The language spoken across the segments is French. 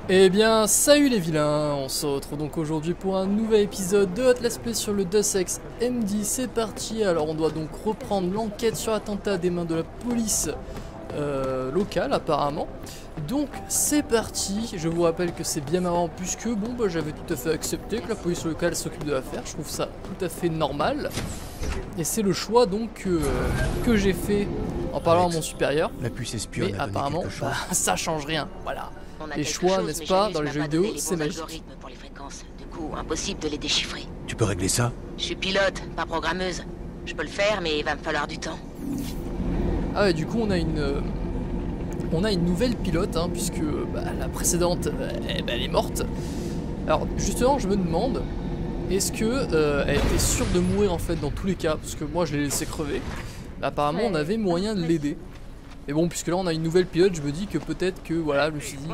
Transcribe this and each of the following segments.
Eh bien, salut les vilains, on se retrouve donc aujourd'hui pour un nouvel épisode de Hot Let's Play sur le Deus Ex MD, c'est parti. Alors on doit donc reprendre l'enquête sur l'attentat des mains de la police locale apparemment. Donc c'est parti, je vous rappelle que c'est bien marrant puisque bon bah j'avais tout à fait accepté que la police locale s'occupe de l'affaire, je trouve ça tout à fait normal. Et c'est le choix donc que j'ai fait en parlant à mon supérieur. La puce espionne mais a donné apparemment quelque chose. bah, ça change rien, voilà. On a Les quelque choix, chose, n'est-ce mais pas, jamais dans je les m'a jeux pas vidéo, donné les c'est bons magique. algorithmes pour les fréquences. Du coup, impossible de les déchiffrer. Tu peux régler ça? Je suis pilote, pas programmeuse. Je peux le faire, mais il va me falloir du temps. Ah ouais, du coup on a une nouvelle pilote, hein, puisque bah, la précédente, elle est morte. Alors justement, je me demande, est-ce que elle était sûre de mourir en fait dans tous les cas, parce que moi je l'ai laissé crever. Apparemment, on avait moyen de l'aider. Mais bon, puisque là on a une nouvelle pilote, je me dis que peut-être que voilà, je me suis dit,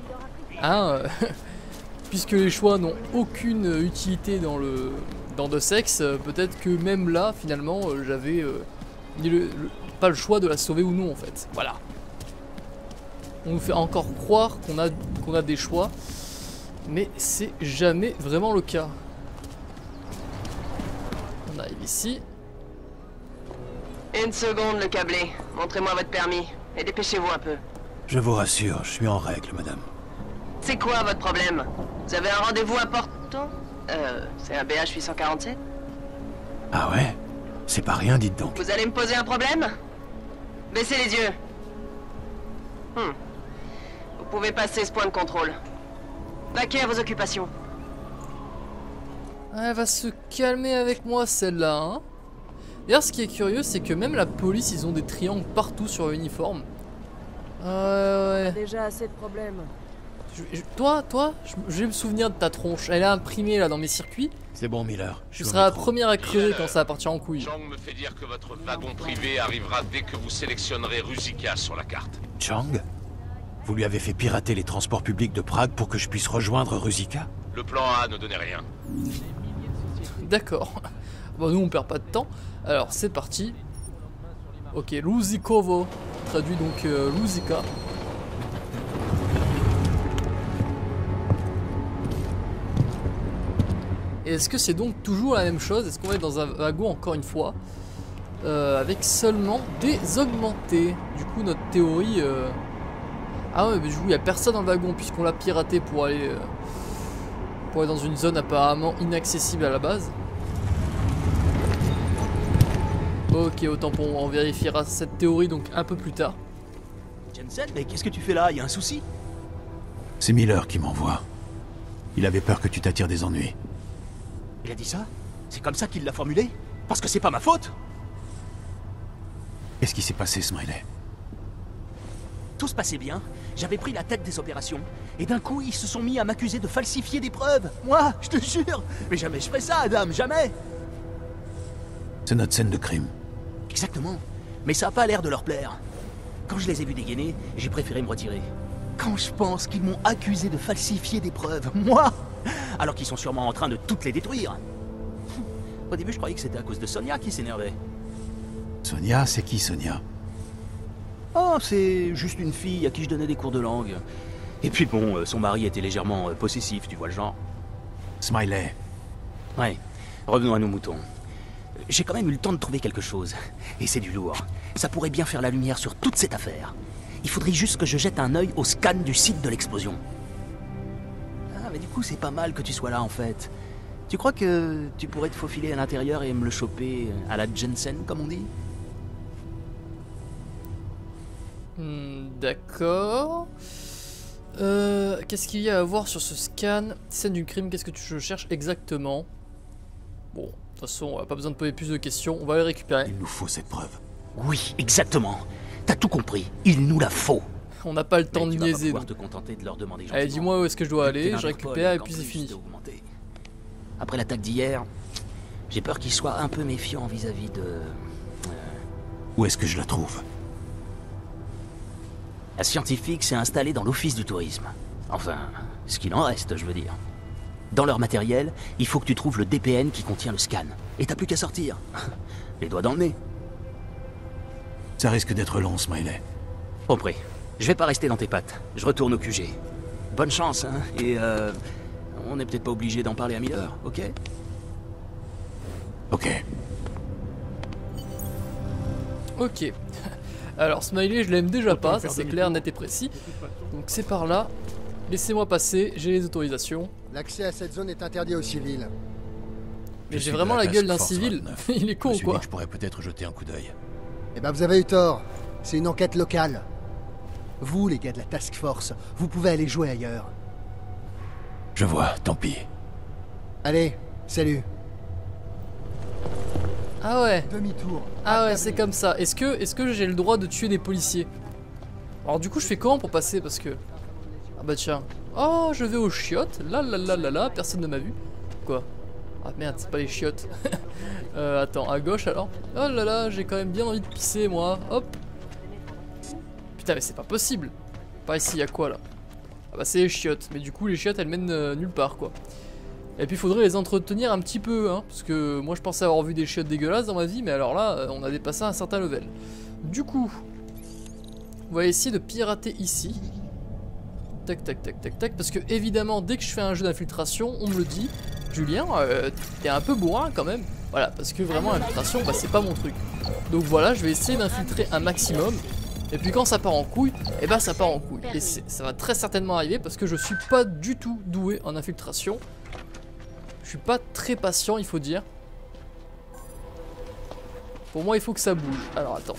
puisque les choix n'ont aucune utilité dans Deus Ex, peut-être que même là, finalement, j'avais pas le choix de la sauver ou non en fait. Voilà. On nous fait encore croire qu'on a des choix, mais c'est jamais vraiment le cas. On arrive ici. Une seconde, le câblé. Montrez-moi votre permis. Et dépêchez-vous un peu. Je vous rassure, je suis en règle, madame. C'est quoi votre problème? Vous avez un rendez-vous important? C'est un BH 847? Ah ouais? C'est pas rien, dites donc. Vous allez me poser un problème? Baissez les yeux. Vous pouvez passer ce point de contrôle. Vaquez à vos occupations. Elle va se calmer avec moi celle-là, hein. D'ailleurs, ce qui est curieux, c'est que même la police, ils ont des triangles partout sur l'uniforme. Ouais. Déjà assez de problèmes. Toi, je vais me souvenir de ta tronche. Elle est imprimée là dans mes circuits. C'est bon, Miller. Je serai la première à crever quand ça va partir en couille. Chang me fait dire que votre wagon privé arrivera dès que vous sélectionnerez Rusika sur la carte. Chang? Vous lui avez fait pirater les transports publics de Prague pour que je puisse rejoindre Rusika? Le plan A ne donnait rien. D'accord. Bon, nous on perd pas de temps. Alors c'est parti. Ok, Luzikovo. Traduit donc Luzika. Et est-ce que c'est donc toujours la même chose? Est-ce qu'on va être dans un wagon encore une fois avec seulement des augmentés? Du coup notre théorie... Ah ouais, mais du coup il n'y a personne dans le wagon puisqu'on l'a piraté pour aller dans une zone apparemment inaccessible à la base. Ok, autant pour moi, on vérifiera cette théorie donc un peu plus tard. Jensen, mais qu'est-ce que tu fais là? Y a un souci? C'est Miller qui m'envoie. Il avait peur que tu t'attires des ennuis. Il a dit ça? C'est comme ça qu'il l'a formulé? Parce que c'est pas ma faute? Qu'est-ce qui s'est passé, Smiley? Tout se passait bien, j'avais pris la tête des opérations, et d'un coup ils se sont mis à m'accuser de falsifier des preuves. Moi, je te jure! Mais jamais je ferais ça, Adam, jamais! C'est notre scène de crime. Exactement. Mais ça a pas l'air de leur plaire. Quand je les ai vus dégainer, j'ai préféré me retirer. Quand je pense qu'ils m'ont accusé de falsifier des preuves, moi! Alors qu'ils sont sûrement en train de toutes les détruire. Au début, je croyais que c'était à cause de Sonia qui s'énervait. Sonia, c'est qui Sonia? Oh, c'est juste une fille à qui je donnais des cours de langue. Et puis bon, son mari était légèrement possessif, tu vois le genre. Smiley. Ouais, revenons à nos moutons. J'ai quand même eu le temps de trouver quelque chose. Et c'est du lourd. Ça pourrait bien faire la lumière sur toute cette affaire. Il faudrait juste que je jette un œil au scan du site de l'explosion. Ah, mais du coup, c'est pas mal que tu sois là, en fait. Tu crois que tu pourrais te faufiler à l'intérieur et me le choper à la Jensen, comme on dit? D'accord. Qu'est-ce qu'il y a à voir sur ce scan? Scène du crime, qu'est-ce que tu cherches exactement? Bon, de toute façon, on n'a pas besoin de poser plus de questions, on va les récupérer. Il nous faut cette preuve. Oui, exactement. T'as tout compris. Il nous la faut. On n'a pas le temps de Mais tu vas pas niaiser. pouvoir donc. te contenter de leur demander Allez, gentiment. dis-moi où est-ce que je dois aller, je T'es récupère et qu'en puis c'est plus, fini. t'es augmenté. Après l'attaque d'hier, j'ai peur qu'ils soient un peu méfiants vis-à-vis de... Où est-ce que je la trouve? La scientifique s'est installée dans l'office du tourisme. Enfin, ce qu'il en reste, je veux dire. Dans leur matériel, il faut que tu trouves le DPN qui contient le scan. Et t'as plus qu'à sortir. Les doigts dans le nez. Ça risque d'être long, Smiley. Compris. Je vais pas rester dans tes pattes. Je retourne au QG. Bonne chance, hein. Et on n'est peut-être pas obligé d'en parler à Miller, ok? Ok. Ok. Alors Smiley, je l'aime déjà pas, ça c'est clair, net et précis. Donc c'est par là. Laissez-moi passer, j'ai les autorisations. L'accès à cette zone est interdit aux civils. Mais Je j'ai suis de vraiment la la gueule d'un Task Force civil. 29. Il est Je con me ou suis dit quoi? que je pourrais peut-être jeter un coup d'œil. Eh ben vous avez eu tort. C'est une enquête locale. Vous, les gars de la Task Force, vous pouvez aller jouer ailleurs. Je vois, tant pis. Allez, salut. Ah ouais. Demi-tour. Ah ouais, c'est comme ça. Est-ce que j'ai le droit de tuer des policiers? Alors du coup, je fais comment pour passer? Parce que... Ah bah tiens. Oh, je vais aux chiottes. Là, là, là, là, là. Personne ne m'a vu. Quoi? Ah merde, c'est pas les chiottes. Attends, à gauche alors? Oh là là, j'ai quand même bien envie de pisser, moi. Hop. Putain, mais c'est pas possible. Par ici, y a quoi là? Ah bah c'est les chiottes. Mais du coup, les chiottes, elles mènent nulle part, quoi. Et puis il faudrait les entretenir un petit peu, hein, parce que moi je pensais avoir vu des chiottes dégueulasses dans ma vie, mais alors là, on a dépassé un certain level. Du coup, on va essayer de pirater ici. Tac, tac, tac, tac, tac, parce que évidemment, dès que je fais un jeu d'infiltration, on me le dit, Julien, t'es un peu bourrin quand même. Voilà, parce que vraiment l'infiltration, bah, c'est pas mon truc. Donc voilà, je vais essayer d'infiltrer un maximum. Et puis quand ça part en couille, et bah ça part en couille. Et ça va très certainement arriver parce que je suis pas du tout doué en infiltration. Je suis pas très patient, il faut dire. Pour moi, il faut que ça bouge. Alors, attends.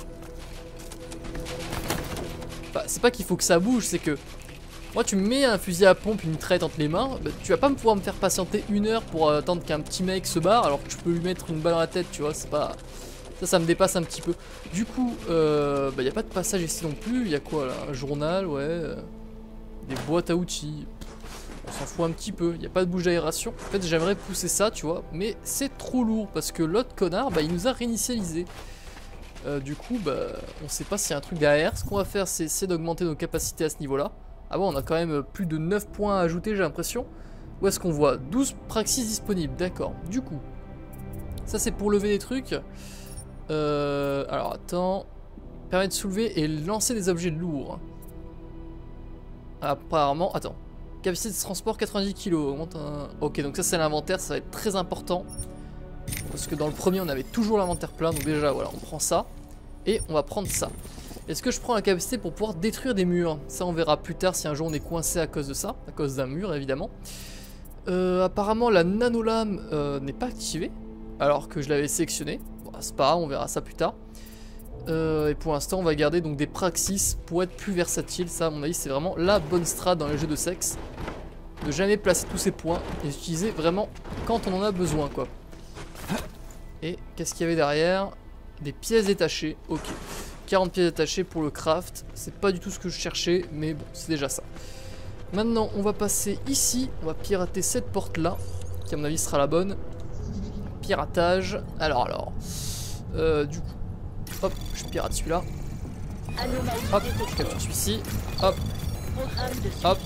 Bah, c'est pas qu'il faut que ça bouge, c'est que... Moi, tu me mets un fusil à pompe, une mitraillette entre les mains, bah, tu vas pas pouvoir me faire patienter 1 heure pour attendre qu'un petit mec se barre, alors que tu peux lui mettre une balle dans la tête, tu vois, c'est pas... Ça me dépasse un petit peu. Du coup, bah, y a pas de passage ici non plus. Il y a quoi, là? Un journal, ouais. Des boîtes à outils. On s'en fout un petit peu, il n'y a pas de bouche d'aération. En fait, j'aimerais pousser ça, tu vois, mais c'est trop lourd parce que l'autre connard, bah, il nous a réinitialisé. Du coup, bah, on sait pas s'il y a un truc derrière. Ce qu'on va faire, c'est essayer d'augmenter nos capacités à ce niveau-là. Ah bon, on a quand même plus de 9 points à ajouter, j'ai l'impression. Où est-ce qu'on voit 12 praxis disponibles, d'accord. Du coup, ça c'est pour lever des trucs. Alors, attends. Permet de soulever et lancer des objets lourds. Apparemment, attends. Capacité de transport 90 kg, augmente un... Ok, donc ça c'est l'inventaire, ça va être très important. Parce que dans le premier on avait toujours l'inventaire plein, donc déjà voilà, on prend ça. Et on va prendre ça. Est-ce que je prends la capacité pour pouvoir détruire des murs? Ça on verra plus tard si un jour on est coincé à cause de ça, à cause d'un mur évidemment. Apparemment la nanolame n'est pas activée, alors que je l'avais sélectionnée. Bon, c'est pas grave, on verra ça plus tard. Et pour l'instant on va garder donc des praxis pour être plus versatile. Ça à mon avis c'est vraiment la bonne strat dans les jeux de sexe. De jamais placer tous ces points et utiliser vraiment quand on en a besoin quoi. Et qu'est-ce qu'il y avait derrière? Des pièces détachées, ok. 40 pièces détachées pour le craft. C'est pas du tout ce que je cherchais, mais bon c'est déjà ça. Maintenant on va passer ici. On va pirater cette porte là, qui à mon avis sera la bonne. Piratage. Alors du coup, hop, je pirate celui-là. Hop, je capture celui-ci. Hop. Hop.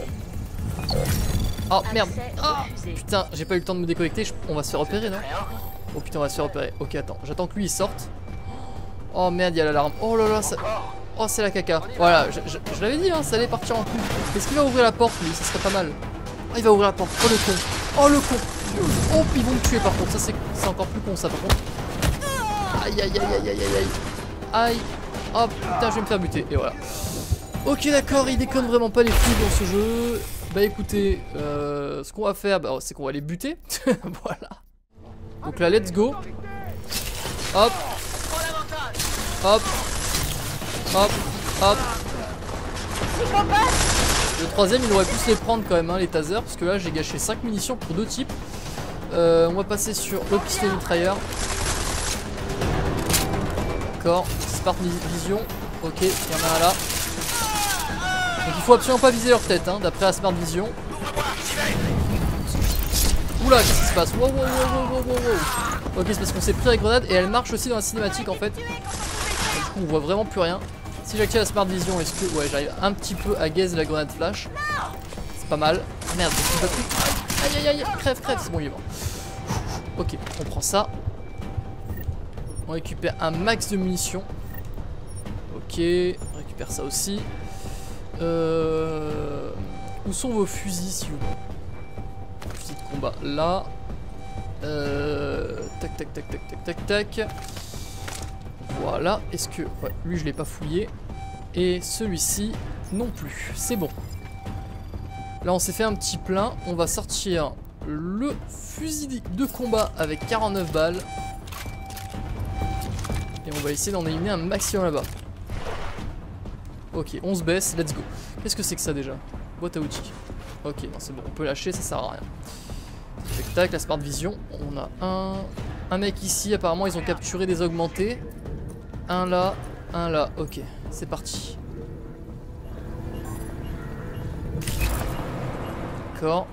Oh merde. Ah, putain, j'ai pas eu le temps de me déconnecter. On va se faire repérer, non? Oh putain, on va se faire repérer. Ok, attends, j'attends que lui il sorte. Oh merde, il y a l'alarme. Oh là là, ça... Oh, c'est la caca. Voilà, je l'avais dit, hein, ça allait partir en couille. Est-ce qu'il va ouvrir la porte, lui? Ça serait pas mal. Oh, il va ouvrir la porte. Oh, le con. Oh, le con. Oh, puis ils vont me tuer, par contre. Ça, c'est encore plus con, ça, par contre. Aïe, aïe, aïe, aïe, aïe, aïe. Aïe. Oh, putain, je vais me faire buter. Et voilà. Ok, d'accord, il déconne vraiment pas les flics dans ce jeu. Bah, écoutez, ce qu'on va faire, bah, c'est qu'on va les buter. Voilà. Donc là, let's go. Hop. Hop. Hop. Hop. Le troisième, il aurait pu se les prendre quand même, hein, les tasers. Parce que là, j'ai gâché 5 munitions pour 2 types. On va passer sur le pistolet mitrailleur. D'accord. Smart Vision. Ok, il y en a un là. Donc il faut absolument pas viser leur tête, hein, d'après la Smart Vision. Oula, qu'est-ce qui se passe? Wow, wow, wow, wow, wow, wow. Ok, c'est parce qu'on s'est pris la grenade et elle marche aussi dans la cinématique en fait. Du coup, on voit vraiment plus rien. Si j'active la Smart Vision, est-ce que... Ouais, j'arrive un petit peu à gaze la grenade flash. C'est pas mal. Ah, merde, je peux plus. Aïe, aïe, aïe, crève, crève, c'est bon, il est mort. Ok, on prend ça. On récupère un max de munitions. Ok, on récupère ça aussi. Où sont vos fusils, s'il vous plaît? Fusil de combat, là. Tac, tac, tac, tac, tac, tac, tac. Voilà. Est-ce que... Ouais, lui, je l'ai pas fouillé. Et celui-ci, non plus. C'est bon. Là, on s'est fait un petit plein. On va sortir le fusil de combat avec 49 balles. Et on va essayer d'en éliminer un maximum là-bas. Ok, on se baisse, let's go. Qu'est-ce que c'est que ça déjà? Boîte à outils. Ok, non c'est bon, on peut lâcher, ça sert à rien. Tac tac, la Smart Vision. On a un mec ici, apparemment ils ont capturé des augmentés. Un là, ok, c'est parti. D'accord.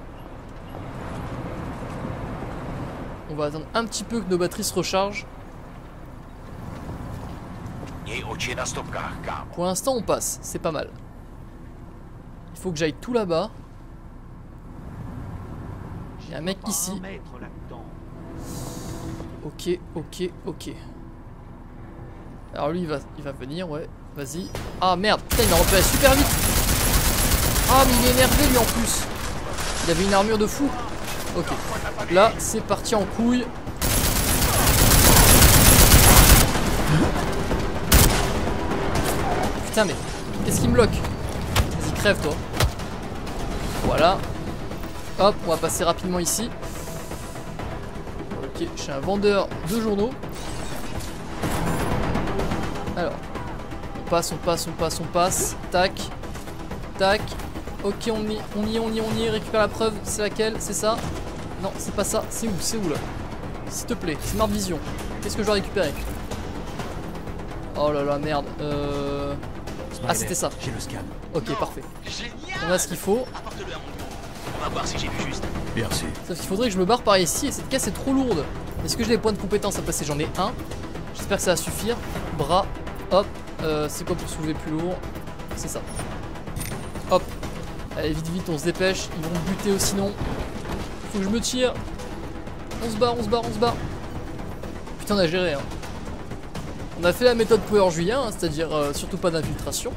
On va attendre un petit peu que nos batteries se rechargent. Pour l'instant on passe, c'est pas mal. Il faut que j'aille tout là-bas. Il y a un mec ici. Ok, ok, ok. Alors lui il va venir, ouais, vas-y. Ah merde, putain il m'a repéré super vite. Ah mais il est énervé lui en plus. Il avait une armure de fou. Ok, là c'est parti en couille. Putain mais qu'est-ce qui me bloque? Vas-y crève toi. Voilà. Hop, on va passer rapidement ici. Ok, je suis un vendeur de journaux. Alors, on passe, on passe, on passe, on passe. Tac, tac. Ok, on y est, récupère la preuve. C'est laquelle? C'est ça? Non, c'est pas ça. C'est où là? S'il te plaît, Smart Vision. Qu'est-ce que je dois récupérer? Oh là là, merde. Ah, c'était ça. J'ai le scan. Ok, parfait. On a ce qu'il faut. Apporte-le à mon bureau. On va voir si j'ai vu juste. Merci. Sauf qu'il faudrait que je me barre par ici et cette caisse est trop lourde. Est-ce que j'ai des points de compétence à passer? J'en ai un. J'espère que ça va suffire. Bras. Hop. C'est quoi pour soulever plus lourd? C'est ça. Hop. Allez, vite, vite, on se dépêche. Ils vont me buter sinon. Faut que je me tire. On se barre, on se barre, on se barre. Putain, on a géré, hein. On a fait la méthode Power Julien, hein, c'est-à-dire surtout pas d'infiltration.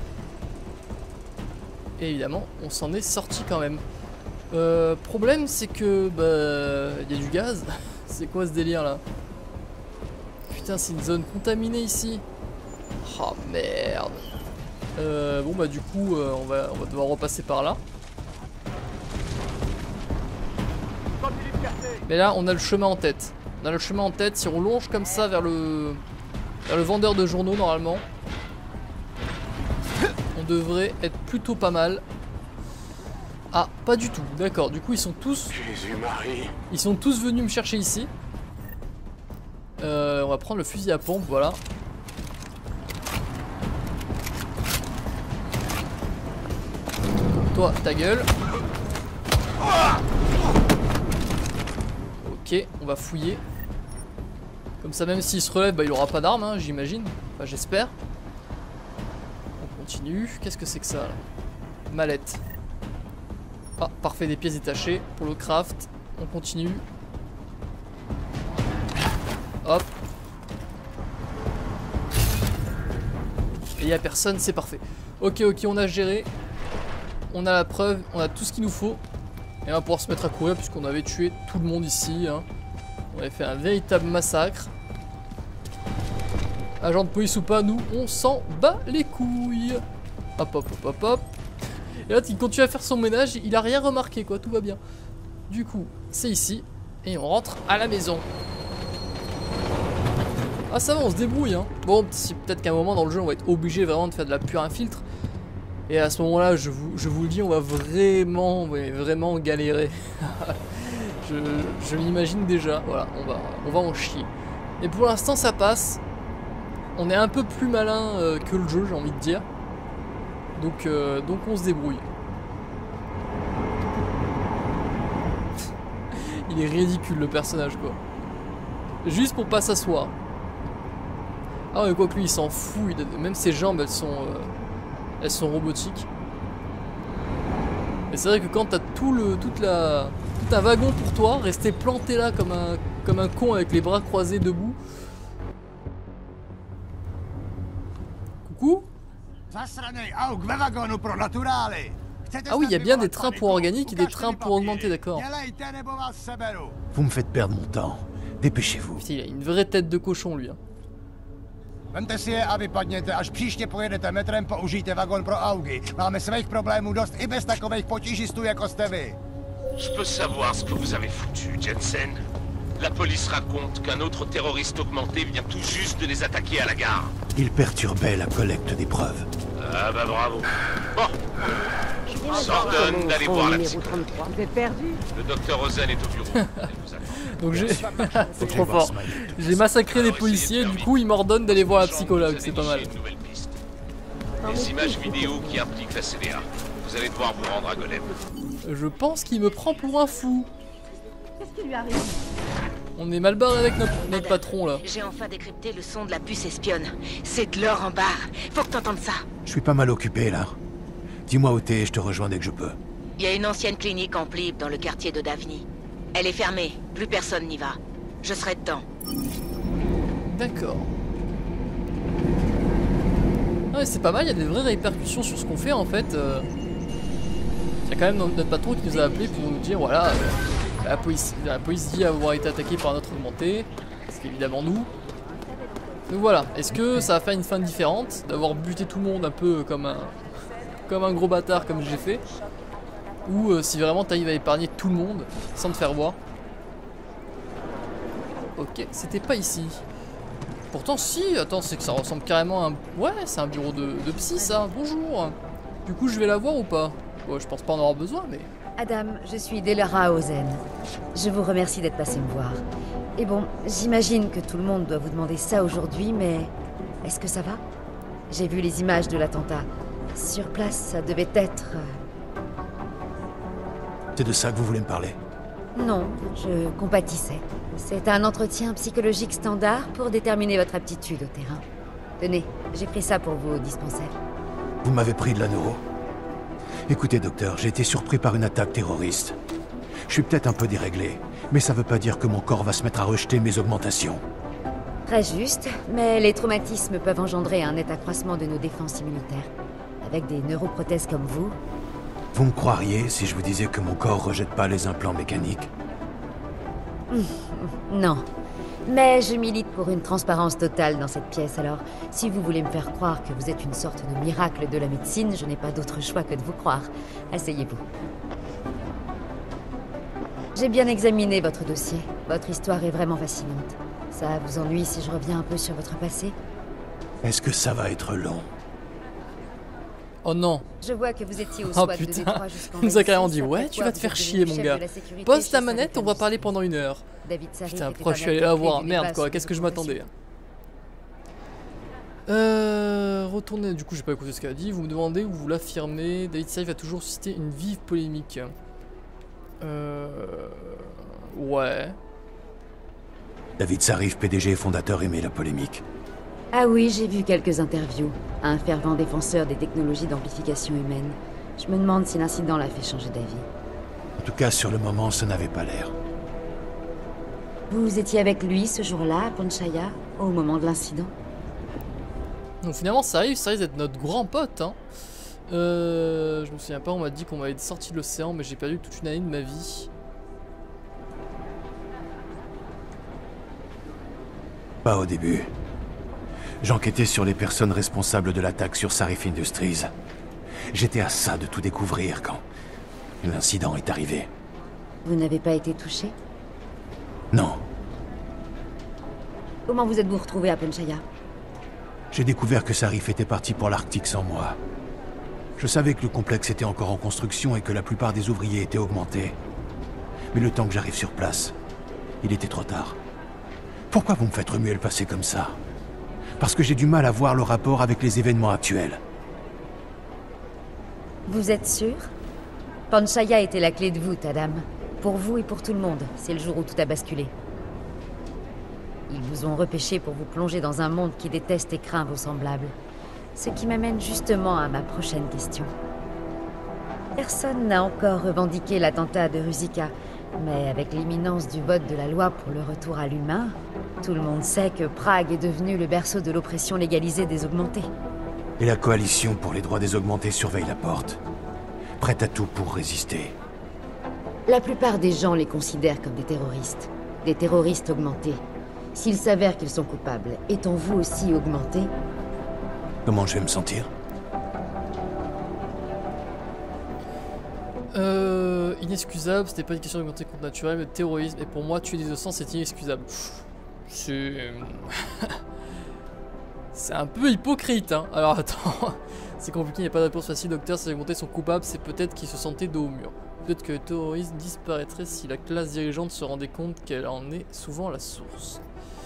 Et évidemment, on s'en est sorti quand même. Problème, c'est que bah il y a du gaz. C'est quoi ce délire là? Putain, c'est une zone contaminée ici. Oh merde. Bon bah du coup, on va devoir repasser par là. Mais là, on a le chemin en tête. On a le chemin en tête. Si on longe comme ça vers le vendeur de journaux normalement, on devrait être plutôt pas mal. Ah, pas du tout, d'accord, du coup ils sont tous... Jésus-Marie. Ils sont tous venus me chercher ici. On va prendre le fusil à pompe, voilà. Toi, ta gueule. Ok, on va fouiller. Comme ça, même s'il se relève, bah, il aura pas d'arme, hein, j'imagine. Enfin, j'espère. On continue. Qu'est-ce que c'est que ça là? Mallette. Ah, parfait, des pièces détachées pour le craft. On continue. Hop. Et il n'y a personne, c'est parfait. Ok, ok, on a géré. On a la preuve, on a tout ce qu'il nous faut. Et on va pouvoir se mettre à courir puisqu'on avait tué tout le monde ici, hein. On avait fait un véritable massacre. Agent de police ou pas, nous, on s'en bat les couilles. Hop, hop, hop, hop, hop. Et là, il continue à faire son ménage, il a rien remarqué, quoi, tout va bien. Du coup, c'est ici. Et on rentre à la maison. Ah, ça va, on se débrouille, hein. Bon, peut-être qu'à un moment dans le jeu, on va être obligé vraiment de faire de la pure infiltre. Et à ce moment-là, je vous le dis, on va vraiment galérer. Je m'imagine déjà, voilà, on va en chier. Et pour l'instant, ça passe. On est un peu plus malin que le jeu, j'ai envie de dire. Donc on se débrouille. Il est ridicule le personnage, quoi. Juste pour pas s'asseoir. Ah ouais, quoi que lui, il s'en fout. Même ses jambes, elles sont robotiques. Et c'est vrai que quand t'as tout un wagon pour toi, rester planté là comme un con avec les bras croisés debout. Coucou? Zasranej auk ve vagonu pro naturale. Ah oui, il y a bien des trains pour organique et des trains pour augmenter, d'accord. Vous me faites perdre mon temps. Dépêchez-vous. Putain, il a une vraie tête de cochon, lui. Hein. Vemte si je a vypadněte, až příště pojedete metrem, použijte vagon pro Augy. Máme svých problémů dost i bez takových potížistů jako jste vy. Je peux savoir ce que vous avez foutu, Jensen? La police raconte qu'un autre terroriste augmenté vient tout juste de les attaquer à la gare. Il perturbait la collecte des preuves. Ah bah bravo. Bon, je vous ordonne d'aller voir la psychologue. Le docteur Rosen est au bureau. Elle vous attend. Donc j'ai... c'est trop fort. J'ai massacré des policiers, du coup il m'ordonne d'aller voir la psychologue, c'est pas mal. Des images vidéo qui impliquent la CDA. Vous allez devoir vous rendre à Golem. Je pense qu'il me prend pour un fou. Qu'est-ce qui lui arrive? On est mal barré avec notre patron là. J'ai enfin décrypté le son de la puce espionne. C'est de l'or en barre. Faut que t'entendes ça. Je suis pas mal occupé là. Dis-moi où t'es et je te rejoins dès que je peux. Il y a une ancienne clinique en plib dans le quartier de Davni. Elle est fermée. Plus personne n'y va. Je serai dedans. D'accord. Ah mais c'est pas mal, il y a des vraies répercussions sur ce qu'on fait en fait. Il y a quand même notre patron qui nous a appelé pour nous dire voilà, la police dit avoir été attaquée par un autre augmenté, c'est évidemment nous. Donc voilà, est-ce que ça va faire une fin différente, d'avoir buté tout le monde un peu comme un gros bâtard comme j'ai fait, ou si vraiment t'arrives à épargner tout le monde sans te faire voir. Ok, c'était pas ici. Pourtant si, attends, c'est que ça ressemble carrément à un... Ouais, c'est un bureau de psy ça, bonjour. Du coup je vais la voir ou pas? Bon, je pense pas en avoir besoin, mais... Adam, je suis Delara Ozen. Je vous remercie d'être passé me voir. Et bon, j'imagine que tout le monde doit vous demander ça aujourd'hui, mais... Est-ce que ça va? J'ai vu les images de l'attentat. Sur place, ça devait être... C'est de ça que vous voulez me parler? Non, je compatissais. C'est un entretien psychologique standard pour déterminer votre aptitude au terrain. Tenez, j'ai pris ça pour vous au dispensaire. Vous m'avez pris de la neuro. Écoutez, docteur, j'ai été surpris par une attaque terroriste. Je suis peut-être un peu déréglé, mais ça veut pas dire que mon corps va se mettre à rejeter mes augmentations. Très juste, mais les traumatismes peuvent engendrer un net accroissement de nos défenses immunitaires. Avec des neuroprothèses comme vous... Vous me croiriez si je vous disais que mon corps rejette pas les implants mécaniques? Non. Mais je milite pour une transparence totale dans cette pièce, alors si vous voulez me faire croire que vous êtes une sorte de miracle de la médecine, je n'ai pas d'autre choix que de vous croire. Asseyez-vous. J'ai bien examiné votre dossier. Votre histoire est vraiment fascinante. Ça vous ennuie si je reviens un peu sur votre passé? Est-ce que ça va être long? Oh non. Je vois que vous étiez au Oh SWAT de putain, Détroit jusqu'en il nous a carrément 26, dit ouais après tu quoi vas te vous faire êtes chier devenu mon chef gars. de la sécurité Pose chez ta manette, on va Sarah parler pendant 1 heure. David Sarek Putain était pourquoi un je suis allé la acteur voir, clé du merde débat quoi, sur qu'est-ce que je l'augmentation. m'attendais? Retournez, du coup j'ai pas écouté ce qu'elle a dit, vous me demandez ou vous l'affirmez, David Sarek va toujours susciter une vive polémique. Ouais. David Sarif, PDG et fondateur, aimait la polémique. Ah oui, j'ai vu quelques interviews. Un fervent défenseur des technologies d'amplification humaine. Je me demande si l'incident l'a fait changer d'avis. En tout cas, sur le moment, ça n'avait pas l'air. Vous étiez avec lui ce jour-là, à Panchaya, au moment de l'incident? Donc finalement ça risque d'être notre grand pote hein. Je me souviens pas, on m'a dit qu'on m'avait été sorti de l'océan mais j'ai perdu toute une année de ma vie. Pas au début. J'enquêtais sur les personnes responsables de l'attaque sur Sarif Industries. J'étais à ça de tout découvrir quand l'incident est arrivé. Vous n'avez pas été touché? Non. Comment vous êtes-vous retrouvé à Panchaya? J'ai découvert que Sarif était parti pour l'Arctique sans moi. Je savais que le complexe était encore en construction et que la plupart des ouvriers étaient augmentés. Mais le temps que j'arrive sur place, il était trop tard. Pourquoi vous me faites remuer le passé comme ça? Parce que j'ai du mal à voir le rapport avec les événements actuels. Vous êtes sûr? Panchaya était la clé de voûte, Adam. Pour vous et pour tout le monde, c'est le jour où tout a basculé. Ils vous ont repêché pour vous plonger dans un monde qui déteste et craint vos semblables. Ce qui m'amène justement à ma prochaine question. Personne n'a encore revendiqué l'attentat de Ruzicka, mais avec l'imminence du vote de la loi pour le retour à l'humain, tout le monde sait que Prague est devenu le berceau de l'oppression légalisée des augmentés. Et la coalition pour les droits des augmentés surveille la porte. prête à tout pour résister. La plupart des gens les considèrent comme des terroristes augmentés. S'il s'avère qu'ils sont coupables, étant vous aussi augmenté? Comment je vais me sentir? Inexcusable, c'était pas une question d'augmenter contre naturel, mais de terrorisme. Et pour moi, tuer des innocents, c'est inexcusable. C'est... c'est un peu hypocrite, hein. Alors attends, c'est compliqué, il n'y a pas de réponse facile. Docteur, si les augmentés sont coupables, c'est peut-être qu'ils se sentaient dos au mur. Peut-être que le terrorisme disparaîtrait si la classe dirigeante se rendait compte qu'elle en est souvent la source.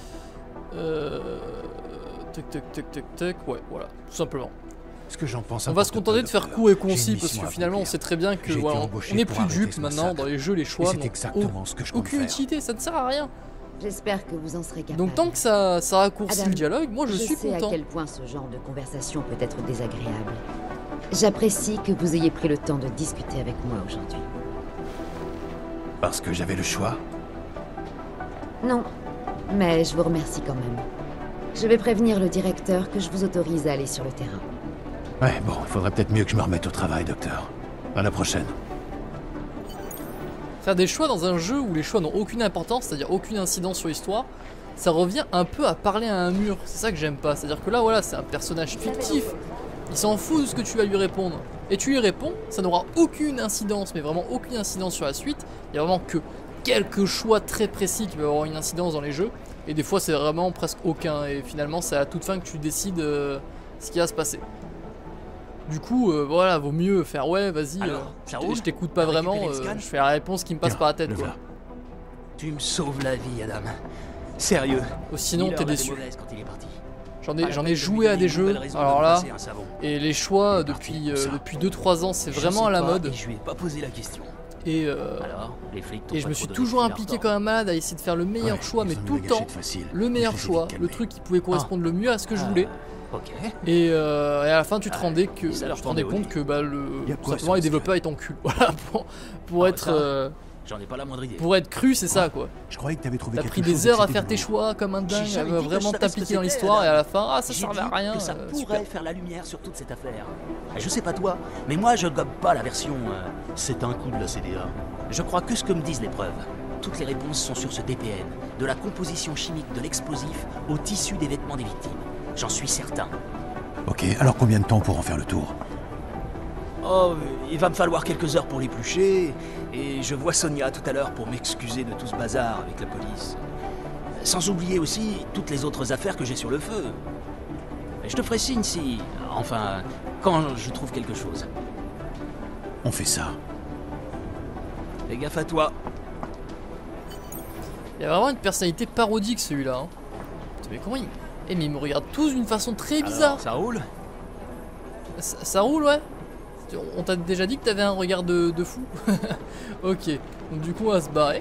Ouais, voilà, tout simplement. Ce que j'en pense, on va se contenter de faire court et concis parce que finalement on sait très bien que voilà, on n'est plus dupe maintenant dans les jeux, les choix n'ont aucune utilité, ça ne sert à rien. J'espère que vous en serez capable. Donc tant que ça raccourcit le dialogue, moi je suis content. Je sais à quel point ce genre de conversation peut être désagréable. J'apprécie que vous ayez pris le temps de discuter avec moi aujourd'hui. Parce que j'avais le choix? Non, mais je vous remercie quand même. Je vais prévenir le directeur que je vous autorise à aller sur le terrain. Ouais, bon, il faudrait peut-être mieux que je me remette au travail, docteur. À la prochaine. Faire des choix dans un jeu où les choix n'ont aucune importance, c'est-à-dire aucune incidence sur l'histoire, ça revient un peu à parler à un mur. C'est ça que j'aime pas. C'est-à-dire que là, voilà, c'est un personnage fictif. Il s'en fout de ce que tu vas lui répondre. Et tu lui réponds, ça n'aura aucune incidence, mais vraiment aucune incidence sur la suite. Il y a vraiment que quelques choix très précis qui peuvent avoir une incidence dans les jeux. Et des fois, c'est vraiment presque aucun. Et finalement, c'est à toute fin que tu décides ce qui va se passer. Du coup, voilà, vaut mieux faire ouais, vas-y, je t'écoute pas vraiment, je fais la réponse qui me passe par la tête, quoi. Tu me sauves la vie, Adam. Sérieux. Sinon, t'es déçu. J'en ai joué à des jeux, alors là, et les choix depuis 2-3 ans, c'est vraiment à la mode. Je lui ai pas posé la question. Et je me suis toujours impliqué comme un malade à essayer de faire le meilleur choix, mais tout le temps, le meilleur choix, le truc qui pouvait correspondre le mieux à ce que je voulais. Et à la fin tu te rendais compte que bah, tout simplement les développeurs étaient en cul. Voilà, pour être j'en ai pas la moindre idée. Pour être cru, c'est ça quoi. Je croyais que t'avais trouvé quelque chose. T'as pris des heures à faire tes choix comme un dingue, à vraiment t'impliquer dans l'histoire et à la fin ça servait à rien. Ça pourrait faire la lumière sur toute cette affaire. Je sais pas toi, mais moi je gobe pas la version c'est un coup de la CDA. Je crois que ce que me disent les preuves. Toutes les réponses sont sur ce DPN, de la composition chimique de l'explosif au tissu des vêtements des victimes. J'en suis certain. Ok, alors combien de temps pour en faire le tour? Oh, il va me falloir quelques heures pour l'éplucher, et je vois Sonia tout à l'heure pour m'excuser de tout ce bazar avec la police. Sans oublier aussi toutes les autres affaires que j'ai sur le feu. Je te ferai signe si... enfin, quand je trouve quelque chose. On fait ça. Fais gaffe à toi. Il y a vraiment une personnalité parodique celui-là. Hein. Mais comment il... Eh mais ils me regardent tous d'une façon très bizarre. Alors, ça roule? Ça roule, ouais. On t'a déjà dit que t'avais un regard de fou. Ok, donc du coup on va se barrer.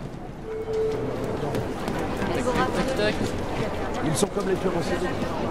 Tac, tac, tac. Ils sont comme les tueurs en série.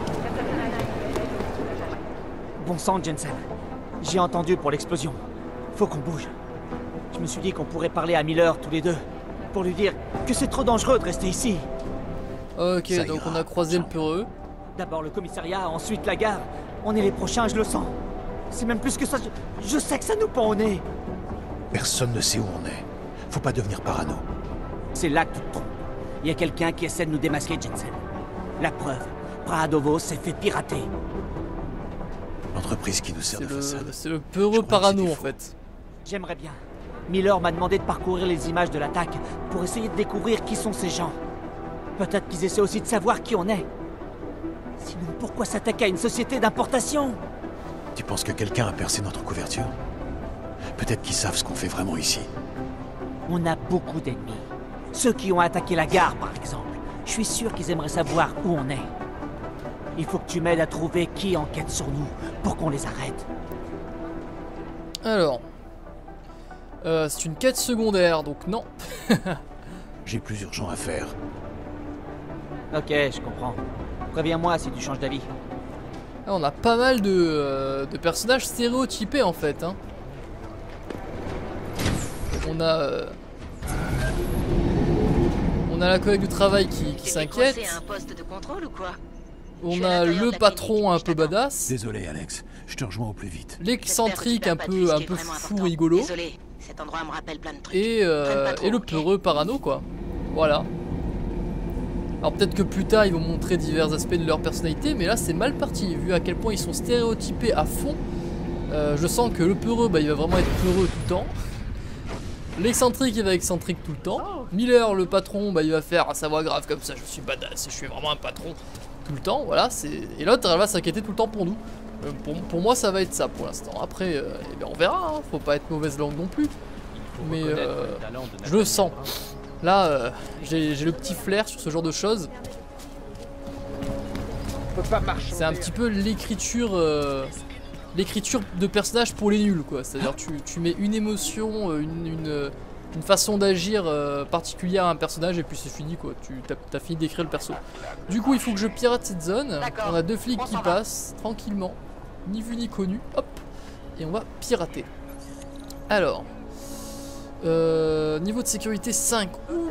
Bon sang, Jensen. J'ai entendu pour l'explosion. Faut qu'on bouge. Je me suis dit qu'on pourrait parler à Miller tous les deux. Pour lui dire que c'est trop dangereux de rester ici. Ok, donc on a croisé le peureux. D'abord le commissariat, ensuite la gare. On est les prochains, je le sens. C'est même plus que ça, je sais que ça nous pend au nez. Personne ne sait où on est. Faut pas devenir parano. C'est là que tu te trompes. Il y a quelqu'un qui essaie de nous démasquer, Jensen. La preuve, Prahadovo s'est fait pirater. L'entreprise qui nous sert de façade. C'est le peureux parano en fait. J'aimerais bien. Miller m'a demandé de parcourir les images de l'attaque pour essayer de découvrir qui sont ces gens. Peut-être qu'ils essaient aussi de savoir qui on est. Sinon, pourquoi s'attaquer à une société d'importation? Tu penses que quelqu'un a percé notre couverture? Peut-être qu'ils savent ce qu'on fait vraiment ici. On a beaucoup d'ennemis. Ceux qui ont attaqué la gare, par exemple. Je suis sûr qu'ils aimeraient savoir où on est. Il faut que tu m'aides à trouver qui enquête sur nous pour qu'on les arrête. Alors... c'est une quête secondaire, donc non. J'ai plus urgent à faire. Ok, je comprends. Préviens-moi si tu changes d'avis. Ah, on a pas mal de personnages stéréotypés en fait. Hein. On a la collègue de travail qui s'inquiète. C'est un poste de contrôle ou quoi? On a le patron un peu badass. Désolé Alex, je te rejoins au plus vite. L'excentrique un peu fou rigolo. Désolé, cet endroit me rappelle plein de trucs. Et le peureux parano quoi. Voilà. Alors peut-être que plus tard ils vont montrer divers aspects de leur personnalité, mais là c'est mal parti, vu à quel point ils sont stéréotypés à fond. Je sens que le peureux, bah, il va vraiment être peureux tout le temps. L'excentrique, il va être excentrique tout le temps. Miller, le patron, bah, il va faire sa voix grave comme ça, je suis badass, je suis vraiment un patron tout le temps, voilà. Et l'autre, elle va s'inquiéter tout le temps pour nous. Pour moi, ça va être ça pour l'instant. Après, eh bien, on verra, hein. Faut pas être mauvaise langue non plus. Mais je le sens. Là, j'ai le petit flair sur ce genre de choses. C'est un petit peu l'écriture de personnage pour les nuls, quoi. C'est-à-dire tu mets une émotion, une façon d'agir particulière à un personnage et puis c'est fini, quoi. T'as fini d'écrire le perso. Du coup, il faut que je pirate cette zone. On a 2 flics qui passent tranquillement, ni vu ni connu. Hop, et on va pirater. Alors, niveau de sécurité 5.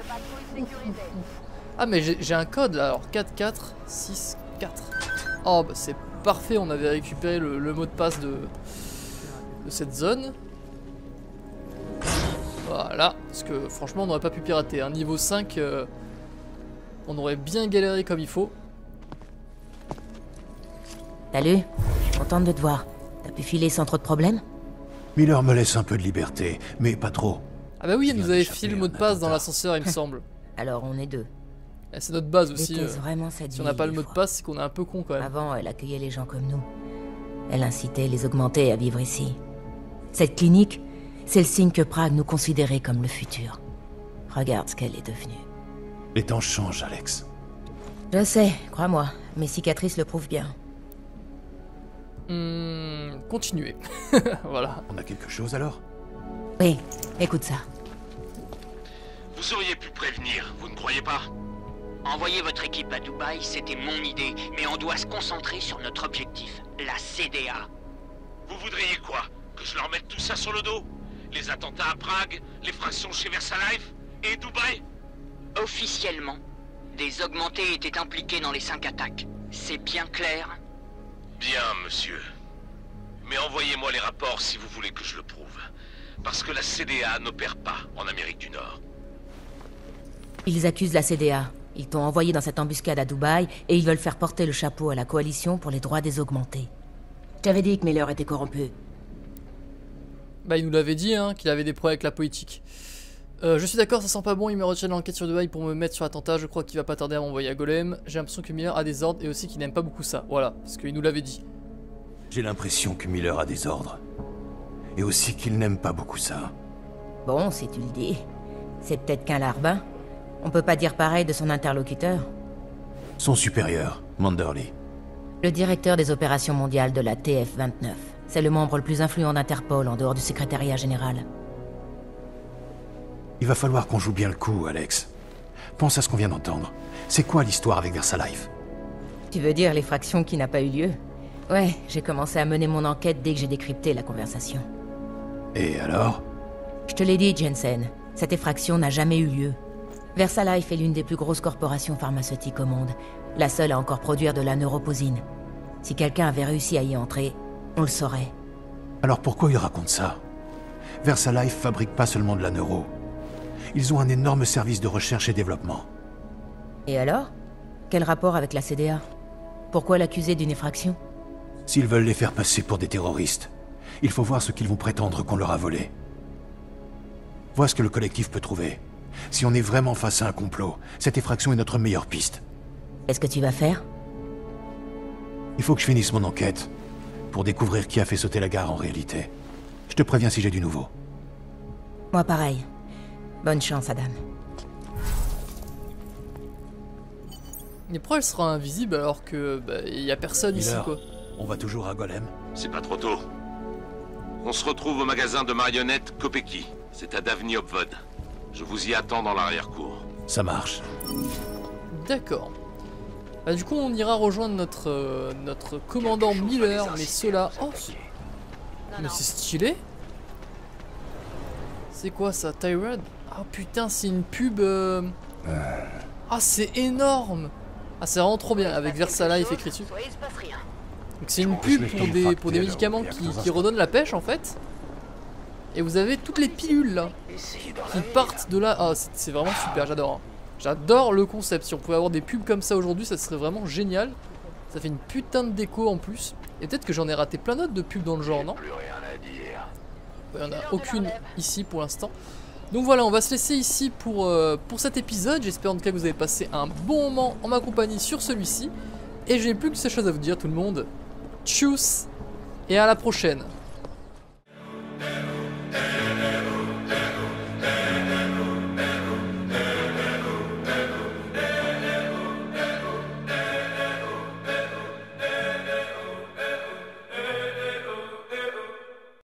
Ah mais j'ai un code là. Alors 4 4 6 4. Oh bah c'est parfait, on avait récupéré le mot de passe de cette zone. Voilà, parce que franchement on n'aurait pas pu pirater. Hein. Niveau 5, on aurait bien galéré comme il faut. Salut, contente de te voir. T'as pu filer sans trop de problèmes? Miller me laisse un peu de liberté, mais pas trop. Ah bah oui, elle nous avait filé le mot de passe dans l'ascenseur, il me semble. Alors on est 2. C'est notre base aussi. Vraiment cette si on n'a pas le mot de passe, c'est qu'on est un peu con quand même. Avant, elle accueillait les gens comme nous. Elle incitait les augmentés à vivre ici. Cette clinique, c'est le signe que Prague nous considérait comme le futur. Regarde ce qu'elle est devenue. Les temps changent, Alex. Je sais, crois-moi. Mes cicatrices le prouvent bien. Continuez. Voilà. On a quelque chose alors? Oui, écoute ça. Vous auriez pu prévenir, vous ne croyez pas? Envoyer votre équipe à Dubaï, c'était mon idée, mais on doit se concentrer sur notre objectif, la CDA. Vous voudriez quoi? Que je leur mette tout ça sur le dos? Les attentats à Prague, les fractions chez Versalife et Dubaï? Officiellement, des augmentés étaient impliqués dans les 5 attaques. C'est bien clair? Bien, monsieur. Mais envoyez-moi les rapports si vous voulez que je le prouve. Parce que la CDA n'opère pas en Amérique du Nord. Ils accusent la CDA. Ils t'ont envoyé dans cette embuscade à Dubaï et ils veulent faire porter le chapeau à la coalition pour les droits des augmentés. Je t'avais dit que Miller était corrompu. Bah il nous l'avait dit hein, qu'il avait des problèmes avec la politique. Je suis d'accord, ça sent pas bon, il me retient l'enquête sur Dubaï pour me mettre sur l'attentat, je crois qu'il va pas tarder à m'envoyer à Golem. J'ai l'impression que Miller a des ordres et aussi qu'il n'aime pas beaucoup ça, voilà, parce qu'il nous l'avait dit. J'ai l'impression que Miller a des ordres. Et aussi qu'il n'aime pas beaucoup ça. Bon, si tu le dis. C'est peut-être qu'un larbin. On peut pas dire pareil de son interlocuteur. Son supérieur, Manderly. Le directeur des opérations mondiales de la TF-29. C'est le membre le plus influent d'Interpol en dehors du secrétariat général. Il va falloir qu'on joue bien le coup, Alex. Pense à ce qu'on vient d'entendre. C'est quoi l'histoire avec Versalife? Tu veux dire l'effraction qui n'a pas eu lieu? Ouais, j'ai commencé à mener mon enquête dès que j'ai décrypté la conversation. Et alors? Je te l'ai dit, Jensen. Cette effraction n'a jamais eu lieu. Versalife est l'une des plus grosses corporations pharmaceutiques au monde. La seule à encore produire de la neuroposine. Si quelqu'un avait réussi à y entrer, on le saurait. Alors pourquoi il raconte ça? Versalife fabrique pas seulement de la neuro. Ils ont un énorme service de recherche et développement. Et alors? Quel rapport avec la CDA? Pourquoi l'accuser d'une effraction? S'ils veulent les faire passer pour des terroristes, il faut voir ce qu'ils vont prétendre qu'on leur a volé. Vois ce que le collectif peut trouver. Si on est vraiment face à un complot, cette effraction est notre meilleure piste. Qu'est-ce que tu vas faire? Il faut que je finisse mon enquête, pour découvrir qui a fait sauter la gare en réalité. Je te préviens si j'ai du nouveau. Moi pareil. Bonne chance, Adam. Mais pourquoi elle sera invisible alors que y a personne ici quoi? On va toujours à Golem? C'est pas trop tôt. On se retrouve au magasin de marionnettes Kopeki. C'est à Davni Obvod. Je vous y attends dans l'arrière-cour. Ça marche. D'accord. Bah, du coup on ira rejoindre notre commandant Miller, mais ceux-là... Oh, mais c'est stylé. C'est quoi ça, Tyrod? Ah putain, c'est une pub... Ah c'est énorme. Ah, c'est vraiment trop bien avec Versalife écrit dessus. Donc c'est une pub pour des médicaments qui redonnent la pêche en fait. Et vous avez toutes les pilules là qui partent de là. Ah, c'est vraiment super, j'adore. Hein. J'adore le concept. Si on pouvait avoir des pubs comme ça aujourd'hui, ça serait vraiment génial. Ça fait une putain de déco en plus. Et peut-être que j'en ai raté plein d'autres de pubs dans le genre, non? Il n'y en a aucune ici pour l'instant. Donc voilà, on va se laisser ici pour cet épisode. J'espère en tout cas que vous avez passé un bon moment en ma compagnie sur celui-ci. Et j'ai plus que ces choses à vous dire tout le monde. Tchuss et à la prochaine.